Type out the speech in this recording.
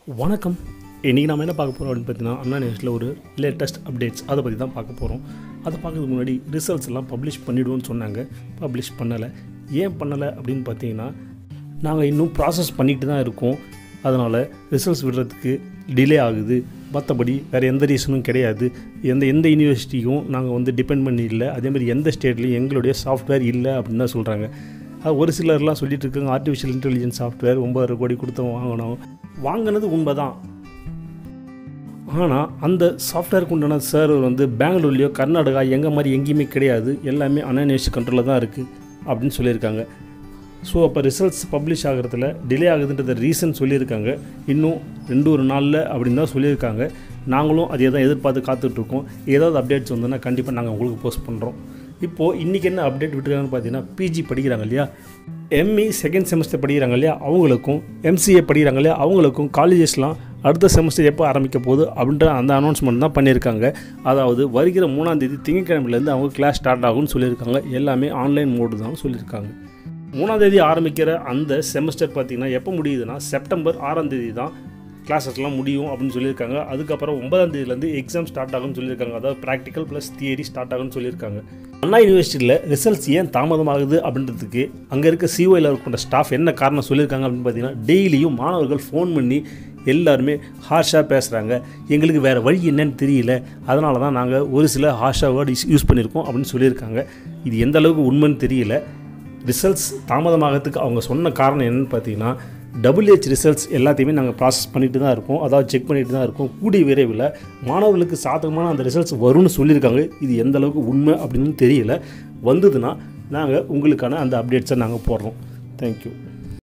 வணக்கம். இன்றைக்கி நம்ம என்ன பார்க்க போகிறோம் அப்படின்னு பார்த்தீங்கன்னா, அண்ணா நியூஸில் ஒரு லேட்டஸ்ட் அப்டேட்ஸ் அதை பற்றி தான் பார்க்க போகிறோம். அதை பார்க்கறதுக்கு முன்னாடி ரிசல்ட்ஸ் எல்லாம் பப்ளிஷ் பண்ணிவிடுவோன்னு சொன்னாங்க. பப்ளிஷ் பண்ணலை. ஏன் பண்ணலை அப்படின்னு பார்த்தீங்கன்னா, நாங்கள் இன்னும் ப்ராசஸ் பண்ணிட்டு தான் இருக்கோம். அதனால் ரிசல்ட்ஸ் விடுறதுக்கு டிலே ஆகுது. மற்றபடி வேறு எந்த ரீசனும் கிடையாது. எந்த யூனிவர்சிட்டியும் நாங்கள் டிபெண்ட் பண்ணி இல்லை. அதேமாதிரி எந்த ஸ்டேட்லேயும் எங்களுடைய சாஃப்ட்வேர் இல்லை அப்படின்னு தான் சொல்கிறாங்க. அது ஒரு சிலர்லாம் சொல்லிட்டு இருக்காங்க, ஆர்டிஃபிஷியல் இன்டெலிஜென்ஸ் சாஃப்ட்வேர் 9.5 கோடி கொடுத்து வாங்கினது உண்மை தான். ஆனால் அந்த சாஃப்ட்வேருக்கு உண்டான சர்வர் பெங்களூர்லேயோ கர்நாடகா எங்கே மாதிரி எங்கேயுமே கிடையாது. எல்லாமே அண்ணா யூனிவர்சிட்டி கண்ட்ரோலில் தான் இருக்குது அப்படின்னு சொல்லியிருக்காங்க. ஸோ அப்போ ரிசல்ட்ஸ் பப்ளிஷ் ஆகிறதுல டிலே ஆகுதுன்றத ரீசன் சொல்லியிருக்காங்க. இன்னும் 2 நாளில் அப்படின்னு தான் சொல்லியிருக்காங்க. நாங்களும் அதே தான் எதிர்பார்த்து காத்துட்ருக்கோம். ஏதாவது அப்டேட்ஸ் வந்தோன்னா கண்டிப்பாக நாங்கள் உங்களுக்கு போஸ்ட் பண்ணுறோம். இப்போது இன்றைக்கி என்ன அப்டேட் விட்டுருக்காங்கன்னு பார்த்தீங்கன்னா, பிஜி படிக்கிறாங்க இல்லையா, எம்இ செகண்ட் செமஸ்டர் படிக்கிறாங்க இல்லையா அவங்களுக்கும், எம்சிஏ படிக்கிறாங்க இல்லையா அவங்களுக்கும் காலேஜஸ்லாம் அடுத்த செமஸ்டர் எப்போ ஆரம்பிக்க போகுது அப்படின்ற அந்த அனௌன்ஸ்மெண்ட் தான் பண்ணியிருக்காங்க. அதாவது வருகிற 3ஆம் தேதி திங்கட்கிழமையிலேருந்து அவங்க கிளாஸ் ஸ்டார்ட் ஆகும்னு சொல்லியிருக்காங்க. எல்லாமே ஆன்லைன் மோடு தான் சொல்லியிருக்காங்க. 3ஆம் தேதி ஆரம்பிக்கிற அந்த செமஸ்டர் பார்த்திங்கன்னா எப்போ முடியுதுன்னா, செப்டம்பர் 6ஆம் தேதி தான் கிளாஸஸ்லாம் முடியும் அப்படின்னு சொல்லியிருக்காங்க. அதுக்கப்புறம் 9ஆம் தேதியிலேருந்து எக்ஸாம் ஸ்டார்ட் ஆகும்னு சொல்லியிருக்காங்க. அதாவது ப்ராக்டிக்கல் ப்ளஸ் தியரி ஸ்டார்ட் ஆகும்னு சொல்லியிருக்காங்க. அண்ணா யூனிவர்சிட்டியில் ரிசல்ட்ஸ் ஏன் தாமதமாகுது அப்படின்றதுக்கு அங்கே இருக்க சிஓயில் இருக்கிற ஸ்டாஃப் என்ன காரணம் சொல்லியிருக்காங்க அப்படின்னு பார்த்தீங்கன்னா, டெய்லியும் மாணவர்கள் ஃபோன் பண்ணி எல்லாருமே ஹார்ஷாக பேசுகிறாங்க. எங்களுக்கு வேறு வழி என்னன்னு தெரியல, அதனால தான் நாங்கள் ஒரு சில ஹார்ஷாக வேர்டு யூஸ் பண்ணியிருக்கோம் அப்படின்னு சொல்லியிருக்காங்க. இது எந்த அளவுக்கு உண்மைன்னு தெரியல. ரிசல்ட்ஸ் தாமதமாகிறதுக்கு அவங்க சொன்ன காரணம் என்னென்னு பார்த்தீங்கன்னா, WH ரிசல்ட்ஸ் எல்லாத்தையுமே நாங்கள் ப்ராசஸ் பண்ணிட்டு தான் இருக்கோம். அதாவது செக் பண்ணிட்டு தான் இருக்கோம். கூடிய விரைவில் மாணவர்களுக்கு சாதகமான அந்த ரிசல்ட்ஸ் வரும்னு சொல்லியிருக்காங்க. இது எந்த அளவுக்கு உண்மை அப்படின்னு தெரியல. வந்ததுன்னா நாங்கள் உங்களுக்கான அந்த அப்டேட்ஸை நாங்கள் போடுறோம். தேங்க்யூ.